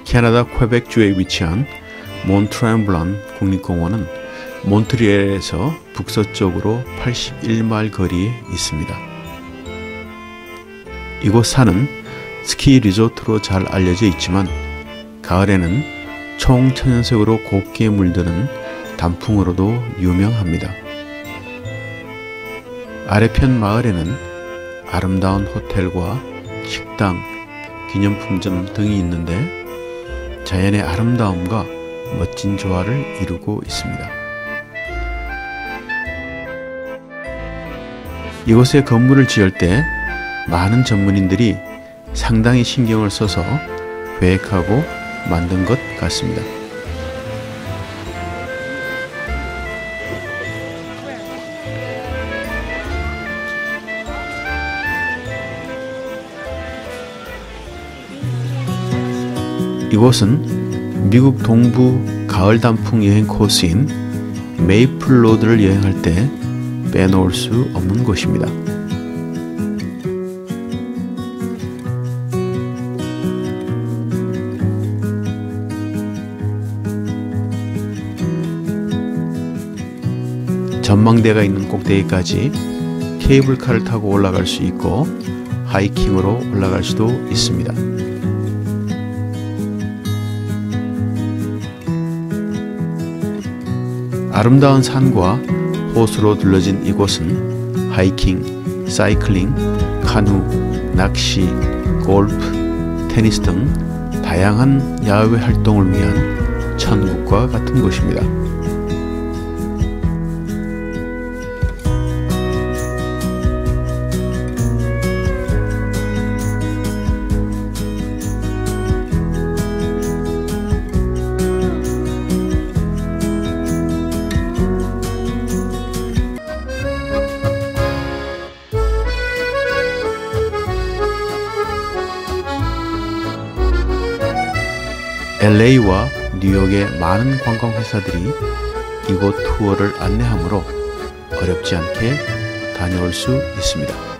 캐나다 퀘벡주에 위치한 몬트рем블란 국립공원은 몬트리올에서 북서쪽으로 81마일 거리에 있습니다. 이곳 산은 스키 리조트로 잘 알려져 있지만 가을에는 총천연색으로 곱게 물드는 단풍으로도 유명합니다. 아래편 마을에는 아름다운 호텔과 식당, 기념품점 등이 있는데 자연의 아름다움과 멋진 조화를 이루고 있습니다. 이곳에 건물을 지을 때 많은 전문인들이 상당히 신경을 써서 계획하고 만든 것 같습니다. 이곳은 미국 동부 가을 단풍 여행 코스인 메이플 로드를 여행할 때 빼놓을 수 없는 곳입니다. 전망대가 있는 꼭대기까지 케이블카를 타고 올라갈 수 있고 하이킹으로 올라갈 수도 있습니다. 아름다운 산과 호수로 둘러진 이곳은 하이킹, 사이클링, 카누, 낚시, 골프, 테니스 등 다양한 야외 활동을 위한 천국과 같은 곳입니다. LA와 뉴욕의 많은 관광회사들이 이곳 투어를 안내하므로 어렵지 않게 다녀올 수 있습니다.